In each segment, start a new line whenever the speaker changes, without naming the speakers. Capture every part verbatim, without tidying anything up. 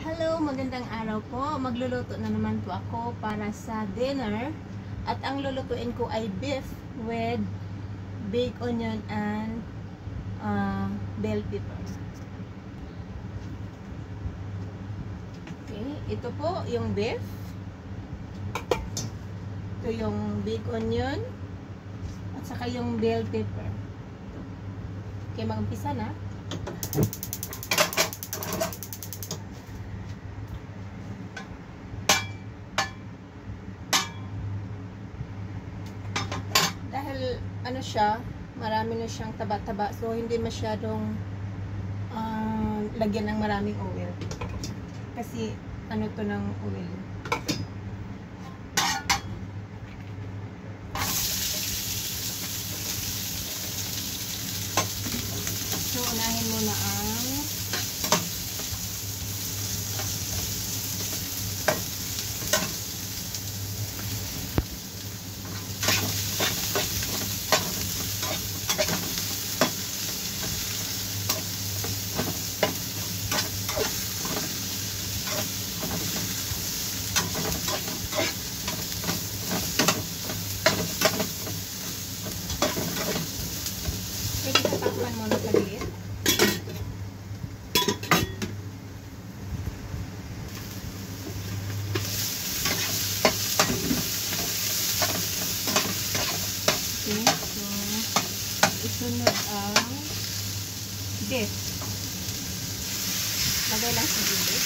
Hello, magandang araw po. Magluluto na naman po ako para sa dinner. At ang lulutuin ko ay beef with big onion and uh, bell peppers. Okay, ito po yung beef. Ito yung big onion at saka yung bell pepper. Okay, mag-umpisa na. Dahil ano siya, marami na siyang taba-taba, so hindi masyadong uh, lagyan ng maraming oil. Kasi ano to ng oil. So unahin muna ang takpan muna saglit. Okay, so isunod ang beef. Lagay lang sa beef.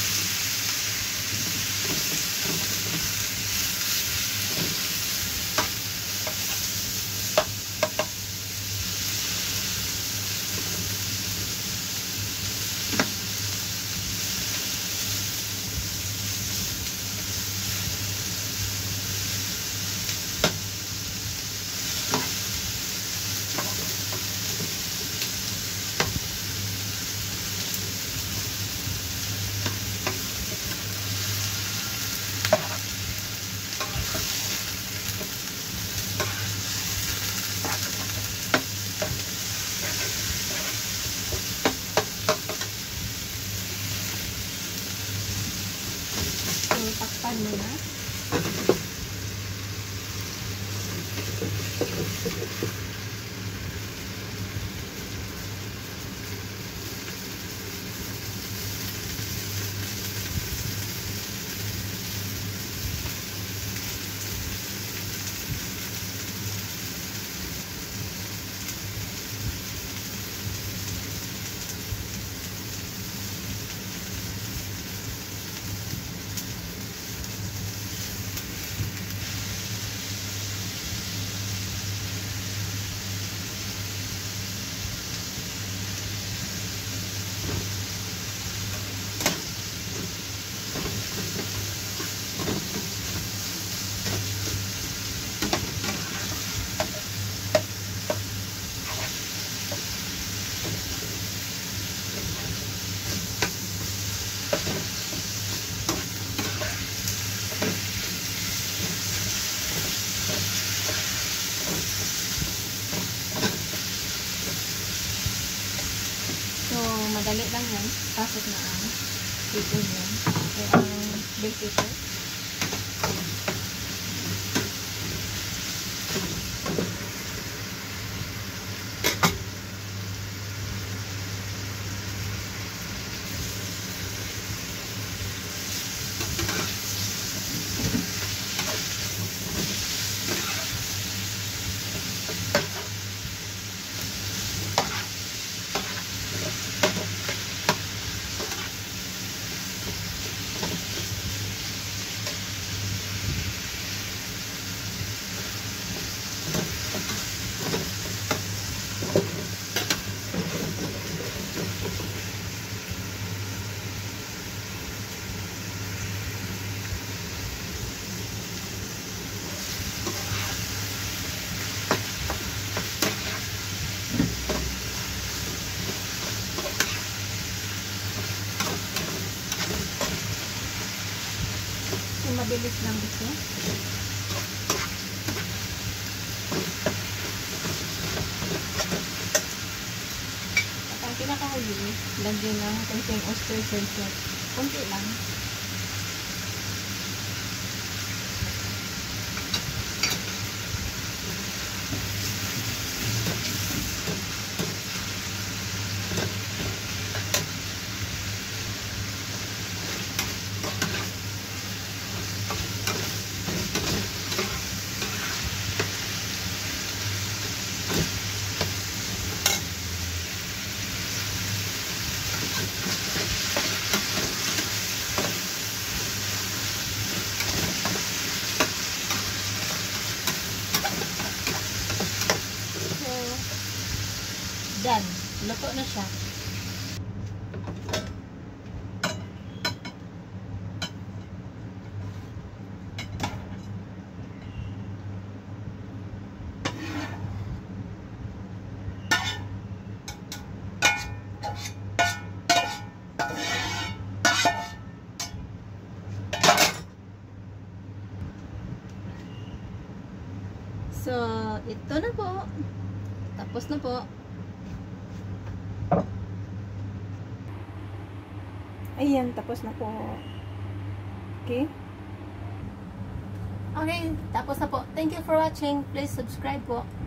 Takpan mo na. Madali lang yan. Pasok na ang big onion. Ay, ang bell pepper. Mabilis lang ito. At ang pinakahuli, lagyan ng konting oyster sauce. Kunti lang. Done. Luto na siya. So, ito na po. Tapos na po. Ayan, tapos na po. Okay? Okay, tapos na po. Thank you for watching. Please subscribe po.